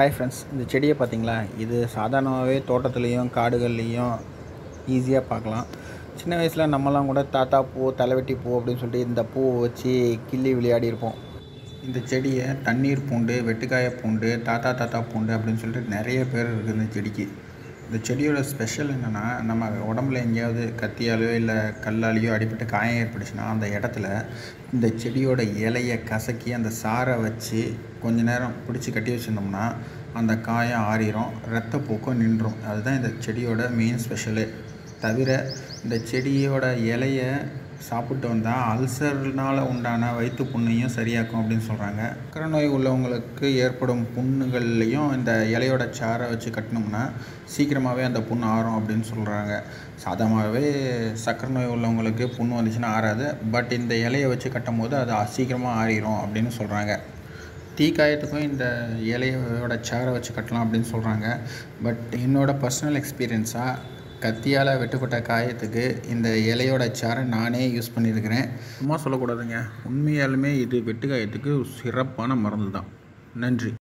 Hi friends, இந்த செடியை பார்த்தீங்களா? இது சாதாரணமாகவே தோட்டத்துலேயும் காடுகள்லேயும் ஈஸியாக பார்க்கலாம். சின்ன வயசில் நம்மலாம் கூட தாத்தா பூ, தலைவெட்டி பூ அப்படின்னு சொல்லிட்டு இந்த பூவை வச்சு கிள்ளி விளையாடி இருப்போம். இந்த செடியை தண்ணீர் பூண்டு, வெட்டுக்காய பூண்டு, தாத்தா பூண்டு அப்படின்னு சொல்லிட்டு நிறைய பேர் இருக்குது இந்த செடிக்கு. இந்த செடியோட ஸ்பெஷல் என்னென்னா, நம்ம உடம்புல எங்கேயாவது கத்தியாலையோ இல்லை கல்லாலேயோ அடிபட்டு காயம் ஏற்பட்டுச்சுன்னா அந்த இடத்துல இந்த செடியோட இலையை கசக்கி அந்த சாரை வச்சு கொஞ்ச நேரம் பிடிச்சி கட்டி வச்சுருந்தோம்னா அந்த காயம் ஆறிடும், இரத்தப்போக்கம் நின்றும். அதுதான் இந்த செடியோட மெயின் ஸ்பெஷலு. தவிர இந்த செடியோட இலையை சாப்பிட்டு வந்தால் அல்சர்னால் உண்டான வயிற்று புண்ணையும் சரியாக்கும் அப்படின்னு சொல்கிறாங்க. சர்க்கரை நோய் உள்ளவங்களுக்கு ஏற்படும் புண்ணுகள்லையும் இந்த இலையோட சாரை வச்சு கட்டினோம்னா சீக்கிரமாகவே அந்த புண்ணு ஆறும் அப்படின்னு சொல்கிறாங்க. சாதாரணமாகவே சர்க்கரை நோய் உள்ளவங்களுக்கு புண்ணு வந்துச்சுன்னா ஆறாது, பட் இந்த இலையை வச்சு கட்டும் போது அது சீக்கிரமாக ஆறிடும் அப்படின்னு சொல்கிறாங்க. தீக்காயத்துக்கும் இந்த இலையோட சாரை வச்சு கட்டலாம் அப்படின்னு சொல்கிறாங்க. பட் என்னோடய பர்சனல் எக்ஸ்பீரியன்ஸாக கத்தியால் வெட்டுப்பட்ட காயத்துக்கு இந்த இலையோட சாரை நானே யூஸ் பண்ணியிருக்கிறேன். சும்மா சொல்லக்கூடாதுங்க, உண்மையாலுமே இது வெட்டு காயத்துக்கு சிறப்பான மருந்து தான். நன்றி.